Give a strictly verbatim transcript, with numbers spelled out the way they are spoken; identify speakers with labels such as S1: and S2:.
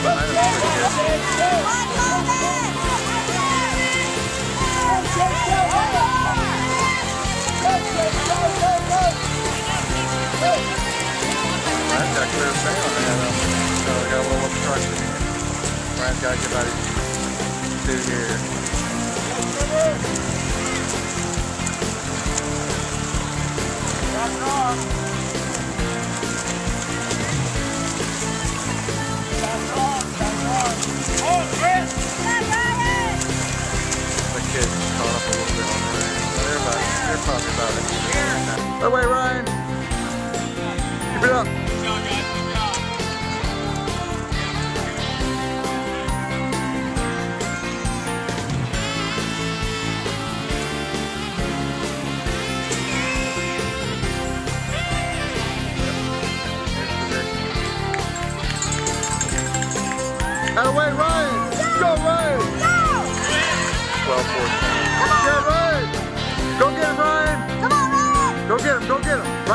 S1: Ryan's got a clear sail on that, so we got a little obstruction here. Ryan's got to get about two here.
S2: That's wrong. That's wrong. That's wrong. Oh, Chris!
S1: The kids caught up a little bit on the race. So they're, about, they're probably about it. That way, Ryan. Keep it up. Out of the way, Ryan! Go, Ryan!
S3: Go!
S1: twelve fourteen.
S3: Come on!
S1: Get Ryan! Go get him, Ryan!
S3: Come on, Ryan!
S1: Go get him, go get him!